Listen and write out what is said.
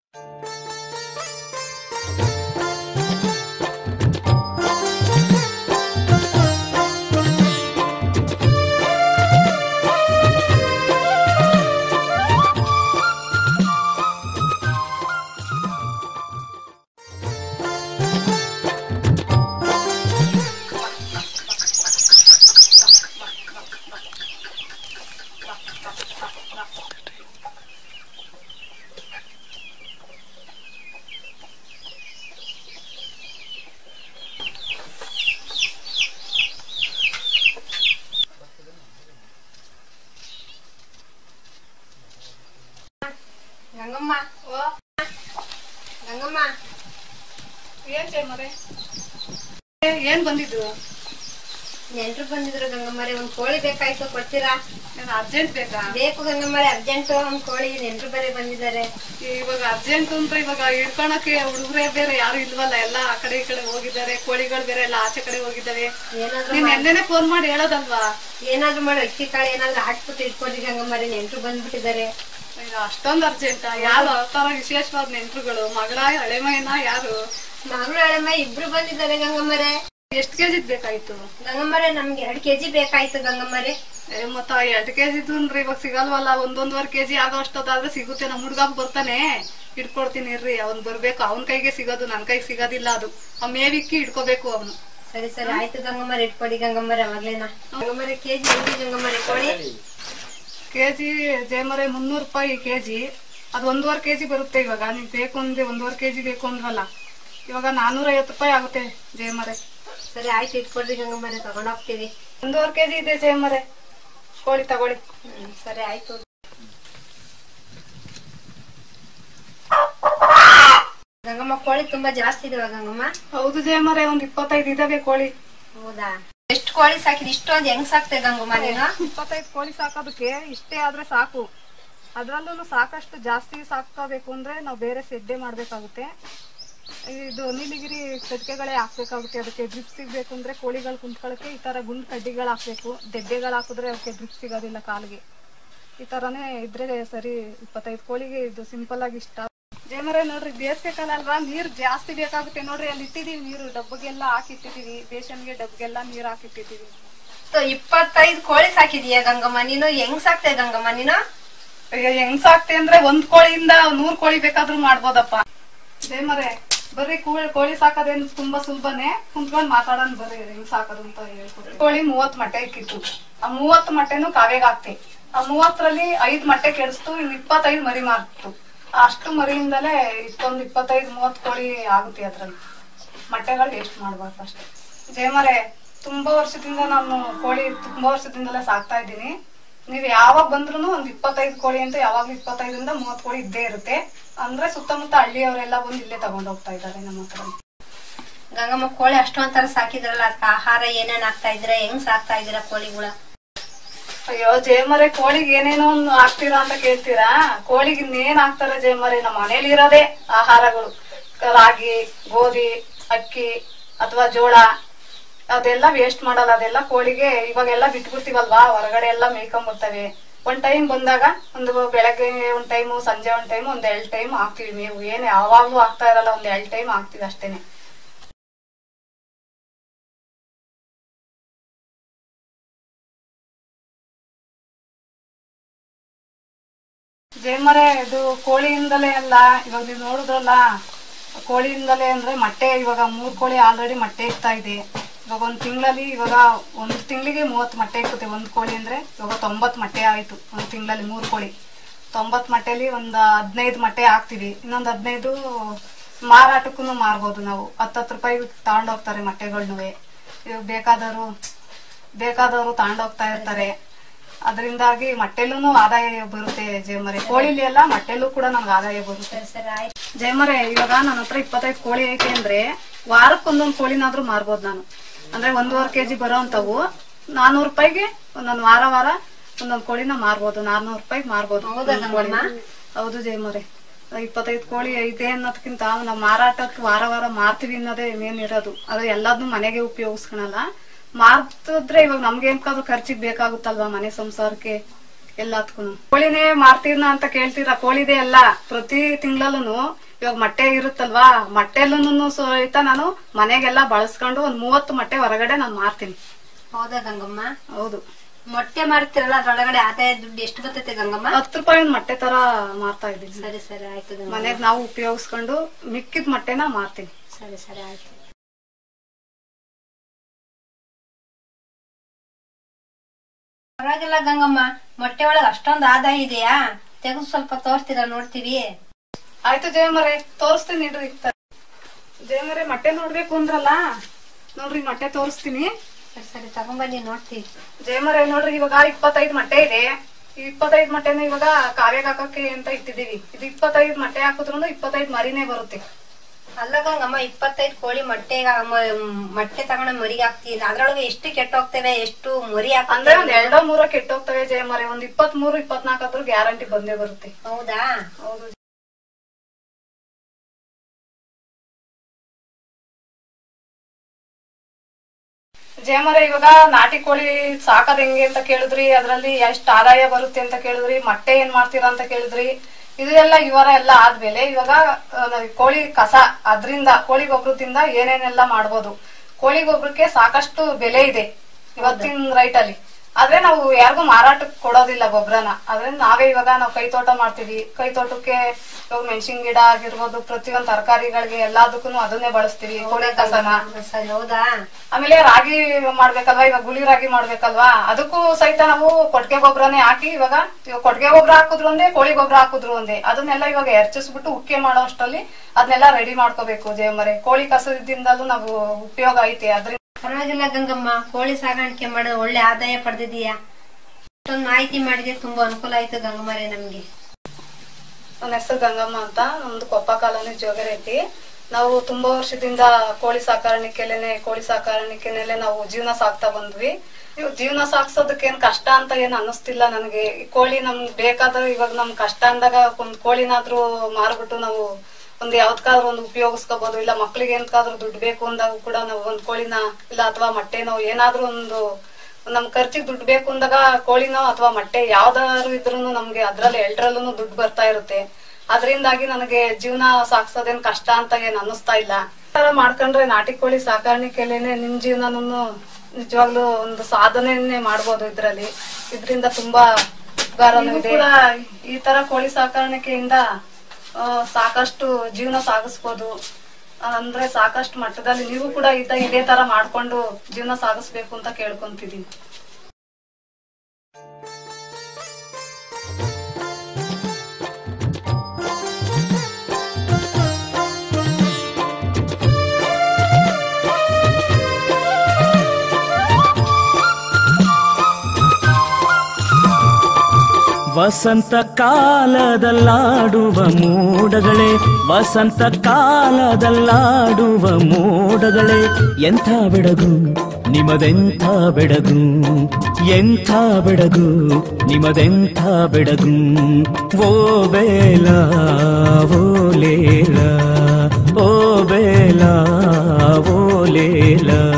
ಗಂಗಮ್ಮ ಓ ಗಂಗಮ್ಮ ಏನ್ ಜಯಮರೆ ಏನ್ ಬಂದಿದ್ದು? ನೆಂಟ್ರು ಬಂದಿದ್ರು ಗಂಗಮ್ಮರೆ, ಒಂದ್ ಕೋಳಿ ಬೇಕಾಯ್ತು, ಕೊಡ್ತೀರಾ? ಅರ್ಜೆಂಟ್ ಬೇಕಾ? ಬೇಕು ಗಂಗಮ್ಮರೆ, ಅರ್ಜೆಂಟ್ ಒಂದ್ ಕೋಳಿ, ನೆಂಟ್ರು ಬೇರೆ ಬಂದಿದ್ದಾರೆ. ಇವಾಗ ಅರ್ಜೆಂಟ್ ಅಂತ ಇವಾಗ ಹಿಡ್ಕೊಳಕ್ಕೆ ಹುಡುಗರೇ ಬೇರೆ ಯಾರು ಇಲ್ವಲ್ಲ, ಎಲ್ಲ ಆ ಕಡೆ ಈ ಕಡೆ ಹೋಗಿದ್ದಾರೆ, ಕೋಳಿಗಳು ಬೇರೆ ಎಲ್ಲ ಆಚೆ ಕಡೆ ಹೋಗಿದ್ದಾವೆ. ನೀನ್ ಎಂದೇನೆ ಫೋನ್ ಮಾಡಿ ಹೇಳೋದಲ್ವಾ? ಏನಾದ್ರು ಮಾಡಿ ಅಕ್ಕಿ ಕಾಳು ಏನಾದ್ರು ಹಾಕ್ಬಿಟ್ಟು ಇಟ್ಕೊಡಿ ಗಂಗಮ್ಮರೆ, ನೆಂಟ್ರು ಬಂದ್ಬಿಟ್ಟಿದ್ದಾರೆ. ಅಷ್ಟೊಂದ್ ಅರ್ಜೆಂಟ? ಯಾರು ತರ ವಿಶೇಷವಾದ ನೆಂಟ್ರುಗಳು? ಮಗಳ ಹಳೆ ಮೈನ ಯಾರು? ಮಗಳು ಹಳೆ ಮೈ ಇಬ್ರು ಬಂದಿದ್ದಾರೆ ಗಂಗಮ್ಮರೆ. ಎಷ್ಟ್ ಕೆಜಿ ಬೇಕಾಯ್ತು ಗಂಗಮ್ಮರೆ? ನಮ್ಗೆ 2 kg ಬೇಕಾಯ್ತು ಗಂಗಮ್ಮರೆ. ಮತ್ತ 2 kg ಅಂದ್ರೆ ಇವಾಗ ಸಿಗಲ್ವಲ್ಲ, 1.5 kg ಆಗೋ ಅಷ್ಟೊತ್ತಾದ್ರೆ ಸಿಗುತ್ತೆ. ನಮ್ ಹುಡ್ಗಾಗ್ ಬರ್ತಾನೆ, ಇಟ್ಕೊಡ್ತೀನಿ ಇರ್ರಿ, ಅವ್ನ್ ಬರ್ಬೇಕು, ಅವನ್ ಕೈಗೆ ಸಿಗೋದು, ನನ್ ಕೈಗೆ ಸಿಗೋದಿಲ್ಲ. ಅದು ಆ ಮೇವಿಕ್ಕಿ ಇಟ್ಕೋಬೇಕು ಅವನು. ಸರಿ ಸರಿ ಆಯ್ತು ಗಂಗಮ್ಮರೆ, ಇಟ್ಕೊಡಿ ಗಂಗಮ್ಮರೆ. ಅವಾಗ್ಲೇನಾ ಗಂಗಮ್ಮರೆ ಕೆಜಿ ಹೆಂಗಿ ಗಂಗಮ್ಮರೆ ಕೋಳಿ? ಕೆಜಿ ಜಯಮರೆ 300 ರೂಪಾಯಿ ಕೆಜಿ. ಅದು 1.5 kg ಬರುತ್ತೆ. ಇವಾಗ ನೀವ್ ಬೇಕು ಅಂದ್ರೆ 1.5 kg ಬೇಕು ಅಂದ್ರಲ್ಲ, ಇವಾಗ 450 ರೂಪಾಯಿ ಆಗುತ್ತೆ ಜಯಮರೆ. ಸರಿ ಆಯ್ತು, ಇಟ್ಕೊಡ್ರಿ ಗಂಗಮ್ಮರೆ, ತಗೊಂಡ್ ಹೋಗ್ತೀವಿ. 1.5 kg ಇದೆ ಜಯಮರೆ, ಕೋಳಿ ತಗೊಳ್ಳಿ. ಸರಿ ಆಯ್ತು. ಗಂಗಮ್ಮ ಕೋಳಿ ತುಂಬಾ ಜಾಸ್ತಿ ಇದಾವ ಗಂಗಮ್ಮ? ಹೌದು ಜಯಮರೆ, ಒಂದ್ 25 ಇದಾವೆ ಕೋಳಿ. ಹೌದಾ? ಎಷ್ಟು ಕೋಳಿ ಸಾಕಿದ್? ಇಷ್ಟೊಂದು ಹೆಂಗ್ ಸಾಕ್ತೆ ಗಂಗಮ್ಮ ನೀನು? 25 ಕೋಳಿ ಸಾಕೋದಕ್ಕೆ ಇಷ್ಟೇ ಆದ್ರೆ ಸಾಕು. ಅದ್ರಲ್ಲೂ ಸಾಕಷ್ಟು ಜಾಸ್ತಿ ಸಾಕೋಬೇಕು ಅಂದ್ರೆ ನಾವು ಬೇರೆ ಸೆಡ್ಡೆ ಮಾಡ್ಬೇಕಾಗುತ್ತೆ. ಇದು ನೀಲಗಿರಿ ಕಟ್ಕೆಗಳೇ ಹಾಕ್ಬೇಕಾಗುತ್ತೆ. ಅದಕ್ಕೆ ಡ್ರಿಪ್ ಸಿಗ್ಬೇಕು ಅಂದ್ರೆ ಕೋಳಿಗಳು ಕುಂತ್ಕೊಳಕ್ಕೆ ಈ ತರ ಗುಂಡ್ ಕಡ್ಡಿಗಳು ಹಾಕ್ಬೇಕು. ದೆಡ್ಡೆಗಳು ಹಾಕಿದ್ರೆ ಅವಕ್ಕೆ ಡ್ರಿಪ್ ಸಿಗೋದಿಲ್ಲ ಕಾಲಿಗೆ. ಈ ತರನೇ ಇದ್ರೆ ಸರಿ. 25 ಕೋಳಿಗೆ ಇದು ಸಿಂಪಲ್ ಆಗಿ ಇಷ್ಟ. ಜಯಮರೆ ನೋಡ್ರಿ, ಬೇಸಿಗೆ ಕಾಲ ಅಲ್ವಾ, ನೀರ್ ಜಾಸ್ತಿ ಬೇಕಾಗುತ್ತೆ. ನೋಡ್ರಿ ಅಲ್ಲಿ ಇಟ್ಟಿದೀವಿ ನೀರು, ಡಬ್ಬಗೆಲ್ಲ ಹಾಕಿಟ್ಟಿದೀವಿ, ಬೇಸನ್ಗೆ ಡಬ್ಗೆಲ್ಲ ನೀರ್ ಹಾಕಿಟ್ಟಿದೀವಿ. 25 ಕೋಳಿ ಸಾಕಿದೀಯ ಗಂಗಮ್ಮ ನೀನು? ಹೆಂಗ್ ಸಾಕ್ತೆ ಗಂಗಮ್ಮ ನೀನು? ಹೆಂಗ್ ಸಾಕ್ತೆ ಅಂದ್ರೆ 1 ಕೋಳಿಯಿಂದ 100 ಕೋಳಿ ಬೇಕಾದ್ರೂ ಮಾಡ್ಬೋದಪ್ಪ. ಜಯಮರೆ ಬರ್ರಿ, ಕೋಳಿ ಸಾಕೋದೇನು ತುಂಬಾ ಸುಲಭನೇ. ಕುಂತ್ಕೊಂಡ್ ಮಾತಾಡೋಣ ಬರ್ರಿ, ಹೆಂಗ್ ಸಾಕೋದು ಅಂತ ಹೇಳ್ಕೊಡ್ರಿ. ಕೋಳಿ 30 ಮೊಟ್ಟೆ ಇಕ್ಕಿತ್ತು. ಆ 30 ಮೊಟ್ಟೆನು ಕಾವೇಗ್ ಹಾಕ್ತಿ. ಆ 30ರಲ್ಲಿ 5 ಮೊಟ್ಟೆ ಕೆಡಿಸ್ತು, ಇನ್ನು 25 ಮರಿ ಮಾರ್ತು. ಅಷ್ಟು ಮರಿಯಿಂದಲೇ ಇಷ್ಟೊಂದು 25-30 ಕೋಳಿ ಆಗುತ್ತೆ. ಅದ್ರಲ್ಲಿ ಮೊಟ್ಟೆಗಳು ವೇಸ್ಟ್ ಮಾಡ್ಬಾರ್ದು ಅಷ್ಟೇ. ಜಯಮರೆ ತುಂಬಾ ವರ್ಷದಿಂದ ನಾನು ಕೋಳಿ ತುಂಬಾ ವರ್ಷದಿಂದಲೇ ಸಾಕ್ತಾ ಇದ್ದೀನಿ. ನೀವ್ ಯಾವಾಗ ಬಂದ್ರು ಒಂದ್ 25 ಕೋಳಿ ಅಂತ ಯಾವಾಗ್ಲೂ 25ರಿಂದ 30 ಕೋಳಿ ಇದ್ದೇ ಇರುತ್ತೆ. ಅಂದ್ರೆ ಸುತ್ತಮುತ್ತ ಹಳ್ಳಿಯವರೆಲ್ಲ ಬಂದು ಇಲ್ಲೇ ತಗೊಂಡ್ ಹೋಗ್ತಾ ಇದ್ದಾರೆ ನಮ್ಮ ಹತ್ರ. ಗಂಗಮ್ಮ ಕೋಳಿ ಅಷ್ಟೊಂತರ ಸಾಕಿದ್ರಲ್ಲ, ಅದಕ್ಕೆ ಆಹಾರ ಏನೇನ್ ಹಾಕ್ತಾ ಇದ್ರ? ಹೆಂಗ್ ಸಾಕ್ತಾ ಇದೀರಾ ಕೋಳಿಗಳ? ಅಯ್ಯೋ ಜಯಮರೆ, ಕೋಳಿಗೆ ಏನೇನೋ ಹಾಕ್ತೀರಾ ಅಂತ ಕೇಳ್ತೀರಾ? ಕೋಳಿಗೆ ಇನ್ನೇನ್ ಹಾಕ್ತಾರೆ ಜಯಮರೆ? ನಮ್ಮ ಮನೇಲಿ ಇರೋದೇ ಆಹಾರಗಳು. ರಾಗಿ, ಗೋಧಿ, ಅಕ್ಕಿ ಅಥವಾ ಜೋಳ, ಅದೆಲ್ಲ ವೇಸ್ಟ್ ಮಾಡಲ್ಲ. ಅದೆಲ್ಲ ಕೋಳಿಗೆ ಇವಾಗೆಲ್ಲ ಬಿಟ್ಬಿಡ್ತೀವಲ್ವಾ, ಹೊರಗಡೆ ಎಲ್ಲ ಮೇಯ್ಕೊಂಡ್ಬರ್ತವೆ. ಒಂದ್ ಟೈಮ್ ಬಂದಾಗ ಒಂದು ಬೆಳಗ್ಗೆ ಒಂದ್ ಟೈಮು, ಸಂಜೆ ಒಂದ್ ಟೈಮು, ಒಂದ್ 2 ಟೈಮ್ ಹಾಕ್ತಿವಿ ಮೇವು. ಏನ್ ಯಾವಾಗ್ಲೂ ಹಾಕ್ತಾ ಇರಲ್ಲ, ಒಂದ್ 2 ಟೈಮ್ ಹಾಕ್ತಿವಿ ಅಷ್ಟೇನೆ. ಜಯಮರೆ ಇದು ಕೋಳಿಯಿಂದಲೇ ಅಲ್ಲ, ಇವಾಗ ನೀವು ನೋಡುದ್ರಲ್ಲ, ಕೋಳಿಯಿಂದಲೇ ಅಂದ್ರೆ ಮೊಟ್ಟೆ ಇವಾಗ 3 ಕೋಳಿ ಆಲ್ರೆಡಿ ಮೊಟ್ಟೆ ಇಕ್ತಾ ಇದೆ. ಇವಾಗ 1 ತಿಂಗಳಲ್ಲಿ, ಇವಾಗ 1 ತಿಂಗಳಿಗೆ 30 ಮೊಟ್ಟೆ ಇಕ್ಕುತ್ತೆ. 1 ಕೋಳಿ ಅಂದ್ರೆ ಇವಾಗ 90 ಮೊಟ್ಟೆ ಆಯ್ತು 1 ತಿಂಗಳಲ್ಲಿ. 3 ಕೋಳಿ 90 ಮೊಟ್ಟೆಲಿ ಒಂದು 15 ಮೊಟ್ಟೆ ಹಾಕ್ತಿವಿ. ಇನ್ನೊಂದು 15 ಮಾರಾಟಕ್ಕೂ ಮಾರ್ಬೋದು ನಾವು. 10 ರೂಪಾಯಿ ತಗೊಂಡೋಗ್ತಾರೆ ಮೊಟ್ಟೆಗಳ್ನುವೆ. ಇವಾಗ ಬೇಕಾದವರು ತಗೊಂಡೋಗ್ತಾ ಇರ್ತಾರೆ. ಅದರಿಂದಾಗಿ ಮೊಟ್ಟೆಲೂ ಆದಾಯ ಬರುತ್ತೆ ಜಯಮರೆ. ಕೋಳಿಲಿ ಎಲ್ಲ ಮೊಟ್ಟೆಲೂ ಕೂಡ ನಮ್ಗೆ ಆದಾಯ ಬರುತ್ತೆ ಜಯಮರೆ. ಇವಾಗ ನನ್ನ ಹತ್ರ 25 ಕೋಳಿ ಐತೆ ಅಂದ್ರೆ ವಾರಕ್ಕೊಂದೊಂದು ಕೋಳಿನಾದ್ರೂ ಮಾರ್ಬೋದು ನಾನು. ಅಂದ್ರೆ 1.5 kg ಬರೋ ಅಂತವು 400 ರೂಪಾಯಿಗೆ ಒಂದೊಂದು ವಾರ ಒಂದೊಂದು ಕೋಳಿನ ಮಾರ್ಬೋದು. 400 ರೂಪಾಯಿಗೆ ಮಾರ್ಬೋದು. ಹೌದು ಜಯಮರೆ. 25 ಕೋಳಿ ಐತೆ ಅನ್ನೋದಕ್ಕಿಂತ ನಾವು ಮಾರಾಟಕ್ಕೆ ವಾರ ಮಾರ್ತೀವಿ ಅನ್ನೋದೇ ಮೇನ್ ಇರೋದು. ಅದು ಎಲ್ಲದನ್ನೂ ಮನೆಗೆ ಉಪಯೋಗಿಸ್ಕೊಳಲ್ಲ. ಮಾರ್ತಿದ್ರೆ ಇವಾಗ ನಮ್ಗೆ ಏನ್ಕಾದ್ರೂ ಖರ್ಚಿಗೆ ಬೇಕಾಗುತ್ತಲ್ವಾ ಮನೆ ಸಂಸಾರಕ್ಕೆ. ಎಲ್ಲದಕ್ಕೂ. ಕೋಳಿನೇ ಮಾರ್ತೀರ್ನ ಅಂತ ಕೇಳ್ತೀರಾ, ಕೋಳಿದೆ ಅಲ್ಲ, ಪ್ರತಿ ತಿಂಗಳಲ್ಲೂ ಇವಾಗ ಮೊಟ್ಟೆ ಇರುತ್ತಲ್ವಾ, ಮೊಟ್ಟೆಲ್ಲೂ ಸಹಿತ ನಾನು ಮನೆಗೆಲ್ಲ ಬಳಸ್ಕೊಂಡು ಒಂದ್ 30 ಮೊಟ್ಟೆ ಹೊರಗಡೆ ನಾನು ಮಾರ್ತೀನಿ. ಹೌದಾ ಗಂಗಮ್ಮ? ಹೌದು. ಮೊಟ್ಟೆ ಮಾರ್ತಿರಲ್ಲ, ಅದ್ರೊಳಗಡೆ ಆದಾಯ ದುಡ್ಡು ಎಷ್ಟು ಬರ್ತೈತೆ ಗಂಗಮ್ಮ? 10 ರೂಪಾಯಿ ಒಂದ್ ಮೊಟ್ಟೆ ತರ ಮಾರ್ತಾ ಇದ್ದೀನಿ. ಸರಿ ಸರಿ ಆಯ್ತು. ಮನೆಗ್ ನಾವು ಉಪಯೋಗಿಸ್ಕೊಂಡು ಮಿಕ್ಕಿದ ಮೊಟ್ಟೆನ ಮಾರ್ತೀನಿ. ಸರಿ ಸರಿ ಆಯ್ತು. ಪರವಾಗಿಲ್ಲ ಗಂಗಮ್ಮ, ಮೊಟ್ಟೆ ಒಳಗೆ ಅಷ್ಟೊಂದು ಆದಾಯ ಇದೆಯಾ? ತೆಗೆದು ಸ್ವಲ್ಪ ತೋರಿಸ್ತೀರಾ, ನೋಡ್ತೀವಿ. ಆಯ್ತು ಜಯಮರೆ, ತೋರಿಸ್ತೀನಿ ಇಡ್ರಿ. ಜಯಮರೆ ಮೊಟ್ಟೆ ನೋಡ್ಬೇಕು ಅಂದ್ರಲ್ಲ, ನೋಡ್ರಿ ಮೊಟ್ಟೆ ತೋರಿಸ್ತೀನಿ. ಸರಿ ಸರಿ ತಗೊಂಬನ್ನಿ, ನೋಡ್ತೀವಿ. ಜಯಮರೆ ನೋಡ್ರಿ, ಇವಾಗ 25 ಮೊಟ್ಟೆ ಇದೆ. ಈ 25 ಮೊಟ್ಟೆನ ಇವಾಗ ಕಾವ್ಯಕ್ಕೆ ಹಾಕಕ್ಕೆ ಅಂತ ಇಟ್ಟಿದೀವಿ. ಇದು 25 ಮೊಟ್ಟೆ ಹಾಕಿದ್ರು 25 ಮರಿನೇ ಬರುತ್ತೆ. ಅಲ್ಲ ಗಂಗಮ್ಮ, 25 ಕೋಳಿ ಮೊಟ್ಟೆ ತಗೊಂಡ ಮರಿಗೆ ಹಾಕ್ತೀವಿ, ಅದ್ರೊಳಗೆ ಎಷ್ಟು ಕೆಟ್ಟೋಗ್ತೇವೆ, ಎಷ್ಟು ಮರಿ ಅಂದ್ರೆ ಒಂದ್ 2-3 ಕೆಟ್ಟೋಗ್ತವೆ ಜಯಮರೆ. ಒಂದ್ 23-24 ಆದ್ರೂ ಗ್ಯಾರಂಟಿ ಬಂದೇ ಬರುತ್ತೆ. ಹೌದಾ? ಹೌದು ಜಯಮರೆ. ಇವಾಗ ನಾಟಿ ಕೋಳಿ ಸಾಕದ್ ಹೆಂಗೆ ಅಂತ ಕೇಳಿದ್ರಿ, ಅದ್ರಲ್ಲಿ ಎಷ್ಟ್ ಆದಾಯ ಬರುತ್ತೆ ಅಂತ ಕೇಳಿದ್ರಿ, ಮೊಟ್ಟೆ ಏನ್ ಮಾಡ್ತೀರಾ ಅಂತ ಕೇಳಿದ್ರಿ. ಇದೆಲ್ಲ ವಿವರ ಎಲ್ಲ ಆದ್ಮೇಲೆ ಇವಾಗ ಕೋಳಿ ಕಸ, ಅದ್ರಿಂದ ಕೋಳಿ ಗೊಬ್ಬರದಿಂದ ಏನೇನೆಲ್ಲ ಮಾಡ್ಬೋದು. ಕೋಳಿ ಗೊಬ್ಬರಕ್ಕೆ ಸಾಕಷ್ಟು ಬೆಲೆ ಇದೆ ಇವತ್ತಿನ ರೈಟ್ ಅಲ್ಲಿ. ಆದ್ರೆ ನಾವು ಯಾರಿಗೂ ಮಾರಾಟಕ್ಕೆ ಕೊಡೋದಿಲ್ಲ ಗೊಬ್ಬರನ. ಅದ್ರಿಂದ ನಾವೇ ಇವಾಗ ನಾವು ಕೈ ತೋಟ ಮಾಡ್ತೀವಿ. ಕೈ ತೋಟಕ್ಕೆ ಇವಾಗ ಮೆಣಸಿನ ಗಿಡ ಆಗಿರ್ಬೋದು, ಪ್ರತಿಯೊಂದು ತರಕಾರಿಗಳಿಗೆ ಎಲ್ಲದಕ್ಕೂ ಅದನ್ನೇ ಬಳಸ್ತೀವಿ, ಕೋಳಿ ಕಸನ. ಹೌದಾ? ಆಮೇಲೆ ರಾಗಿ ಮಾಡ್ಬೇಕಲ್ವಾ, ಇವಾಗ ಗುಳಿ ರಾಗಿ ಮಾಡ್ಬೇಕಲ್ವಾ, ಅದಕ್ಕೂ ಸಹಿತ ನಾವು ಕೊಟ್ಟಿಗೆ ಗೊಬ್ಬರನೇ ಹಾಕಿ, ಇವಾಗ ಕೊಟ್ಟಿಗೆ ಗೊಬ್ಬರ ಹಾಕಿದ್ರು ಒಂದೇ, ಕೋಳಿ ಗೊಬ್ಬರ ಹಾಕಿದ್ರು ಒಂದೇ, ಅದನ್ನೆಲ್ಲ ಇವಾಗ ಎರಚಿಸ್ಬಿಟ್ಟು ಉಕ್ಕೆ ಮಾಡೋ ಅಷ್ಟರಲ್ಲಿ ಅದನ್ನೆಲ್ಲ ರೆಡಿ ಮಾಡ್ಕೋಬೇಕು ಜಯಮರೆ. ಕೋಳಿ ಕಸದಿಂದಲೂ ನಾವು ಉಪಯೋಗ ಐತೆ. ಅದ್ರಿಂದ ಪರವಾಗಿಲ್ಲ ಗಂಗಮ್ಮ, ಕೋಳಿ ಸಾಗಾಣಿಕೆ ಮಾಡೋ ಒಳ್ಳೆ ಆದಾಯ ಪಡೆದಿದೀಯಾ. ಅಷ್ಟೊಂದು ಮಾಹಿತಿ ಮಾಡಿದ್ರೆ ತುಂಬಾ ಅನುಕೂಲ ಆಯ್ತು ಗಂಗಮ್ಮರೇ ನಮ್ಗೆ. ನನ್ನ ಹೆಸರು ಗಂಗಮ್ಮ ಅಂತ, ನಮ್ದು ಕೊಪ್ಪ ಕಾಲೋನಿ ಜೋಗರೈತಿ. ನಾವು ತುಂಬಾ ವರ್ಷದಿಂದ ಕೋಳಿ ಸಾಕಾಣಿಕೆನಲ್ಲೇ ನಾವು ಜೀವನ ಸಾಕ್ತಾ ಬಂದ್ವಿ. ಜೀವನ ಸಾಕ್ಸೋದಕ್ಕೇನ್ ಕಷ್ಟ ಅಂತ ಏನ್ ಅನ್ನಿಸ್ತಿಲ್ಲ ನನಗೆ. ಕೋಳಿ ನಮ್ಗೆ ಬೇಕಾದ್ರೆ ಇವಾಗ ನಮ್ ಕಷ್ಟ ಅಂದಾಗ ಒಂದ್ ಕೋಳಿನಾದ್ರೂ ಮಾರ್ಬಿಟ್ಟು ನಾವು ಒಂದ್ ಯಾವ್ದಕ್ಕಾದ್ರೂ ಒಂದು ಉಪಯೋಗಿಸ್ಕೋಬಹುದು. ಇಲ್ಲ ಮಕ್ಳಿಗೆ ಏನ್ಕಾದ್ರೂ ದುಡ್ಡು ಬೇಕು ಅಂದಾಗ ಕೂಡ ನಾವು ಒಂದ್ ಕೋಳಿನ ಇಲ್ಲ ಅಥವಾ ಮೊಟ್ಟೆನೋ ಏನಾದ್ರೂ ಒಂದು ನಮ್ ಖರ್ಚಿಗೆ ದುಡ್ಡು ಬೇಕು ಅಂದಾಗ ಕೋಳಿನೋ ಅಥವಾ ಮೊಟ್ಟೆ ಯಾವ್ದಾದ್ರು ಇದ್ರು ನಮ್ಗೆ ಅದ್ರಲ್ಲಿ ಎಲ್ರಲ್ಲೂ ದುಡ್ಡು ಬರ್ತಾ ಇರುತ್ತೆ. ಅದರಿಂದಾಗಿ ನನಗೆ ಜೀವನ ಸಾಕ್ಸೋದೇನ್ ಕಷ್ಟ ಅಂತ ಏನ್ ಅನ್ನಿಸ್ತಾ ಇಲ್ಲ. ತರ ಮಾಡ್ಕೊಂಡ್ರೆ ನಾಟಿ ಕೋಳಿ ಸಾಕಾಣಿಕೆಲೇನೆ ನಿಮ್ ಜೀವನನೂ ನಿಜವಾಗ್ಲೂ ಒಂದು ಸಾಧನೆಯನ್ನೇ ಮಾಡ್ಬೋದು. ಇದರಿಂದ ತುಂಬಾ ಉಪಕಾರನೂ ಇದೆ. ಈ ತರ ಕೋಳಿ ಸಾಕಾಣಿಕೆಯಿಂದ ಸಾಕಷ್ಟು ಜೀವನ ಸಾಗಿಸ್ಬೋದು. ಅಂದ್ರೆ ಸಾಕಷ್ಟು ಮಟ್ಟದಲ್ಲಿ ನೀವು ಕೂಡ ಇದೇ ತರ ಮಾಡ್ಕೊಂಡು ಜೀವನ ಸಾಗಿಸ್ಬೇಕು ಅಂತ ಕೇಳ್ಕೊಂತಿದೀನಿ. ವಸಂತ ಕಾಲದಲ್ಲಾಡುವ ಮೋಡಗಳೇ, ವಸಂತ ಕಾಲದಲ್ಲಾಡುವ ಮೋಡಗಳೇ, ಎಂಥ ಬೆಡಗು ನಿಮದೆಂಥ ಬೆಡಗು, ಎಂಥ ಬೆಡಗು ನಿಮದೆಂಥ ಬೆಡಗು. ಓ ಬೇಲ ಓ ಲೇಲ, ಓ ಬೇಲ ಓ ಲೇಲ.